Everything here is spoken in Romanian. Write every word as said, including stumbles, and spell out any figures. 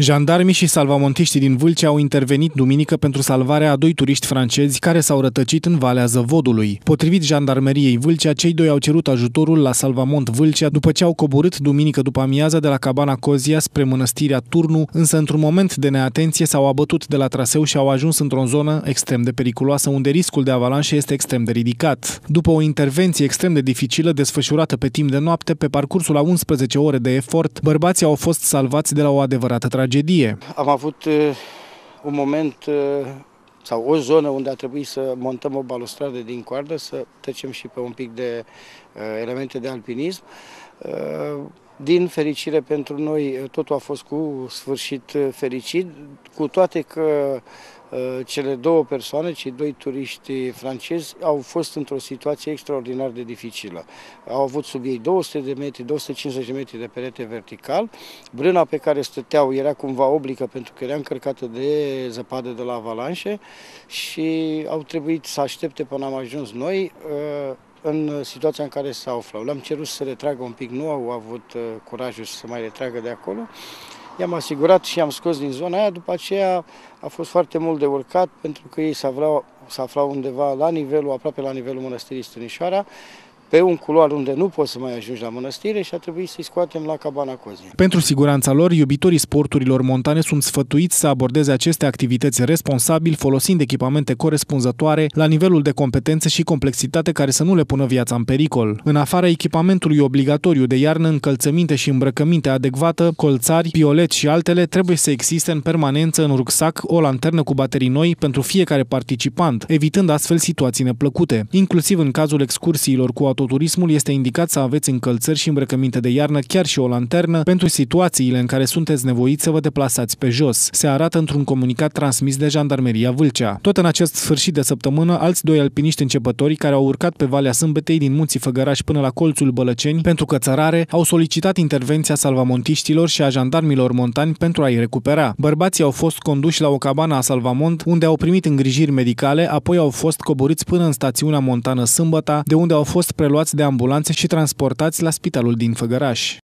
Jandarmii și salvamontiștii din Vâlcea au intervenit duminică pentru salvarea a doi turiști francezi care s-au rătăcit în Valea Zăvodului. Potrivit Jandarmeriei Vâlcea, cei doi au cerut ajutorul la Salvamont Vâlcea după ce au coborât duminică după amiază de la cabana Cozia spre mănăstirea Turnu, însă într-un moment de neatenție s-au abătut de la traseu și au ajuns într-o zonă extrem de periculoasă unde riscul de avalanșă este extrem de ridicat. După o intervenție extrem de dificilă desfășurată pe timp de noapte, pe parcursul a unsprezece ore de efort, bărbații au fost salvați de la o adevărată tragedie. Am avut uh, un moment uh, sau o zonă unde a trebuit să montăm o balustradă din coardă, să trecem și pe un pic de uh, elemente de alpinism. Uh, din fericire pentru noi, totul a fost cu sfârșit fericit, cu toate că cele două persoane, cei doi turiști francezi, au fost într-o situație extraordinar de dificilă. Au avut sub ei două sute de metri, două sute cincizeci de metri de perete vertical. Brâna pe care stăteau era cumva oblică pentru că era încărcată de zăpadă de la avalanșe și au trebuit să aștepte până am ajuns noi în situația în care se aflau. Le-am cerut să retragă un pic, nu au avut curajul să mai retragă de acolo. I-am asigurat și i-am scos din zona aia, după aceea a fost foarte mult de urcat pentru că ei se aflau, se aflau undeva la nivelul, aproape la nivelul mănăstirii Stânișoara, pe un culoar unde nu poți să mai ajungi la mănăstire și a trebuit să-i scoatem la cabana Cozia. Pentru siguranța lor, iubitorii sporturilor montane sunt sfătuiți să abordeze aceste activități responsabil, folosind echipamente corespunzătoare, la nivelul de competențe și complexitate care să nu le pună viața în pericol. În afara echipamentului obligatoriu de iarnă, încălțăminte și îmbrăcăminte adecvată, colțari, pioleți și altele, trebuie să existe în permanență în rucsac o lanternă cu baterii noi pentru fiecare participant, evitând astfel situații neplăcute. Inclusiv în cazul excursiilor cu autoturismul este indicat să aveți încălțări și îmbrăcăminte de iarnă, chiar și o lanternă, pentru situațiile în care sunteți nevoiți să vă deplasați pe jos. Se arată într-un comunicat transmis de Jandarmeria Vâlcea. Tot în acest sfârșit de săptămână, alți doi alpiniști începători care au urcat pe Valea Sâmbetei din Munții Făgăraș până la colțul Bălăceni pentru cățărare au solicitat intervenția salvamontiștilor și a jandarmilor montani pentru a-i recupera. Bărbații au fost conduși la o cabană a Salvamont, unde au primit îngrijiri medicale, apoi au fost coborâți până în stațiunea montană Sâmbăta, de unde au fost preluați de ambulanțe și transportați la spitalul din Făgăraș.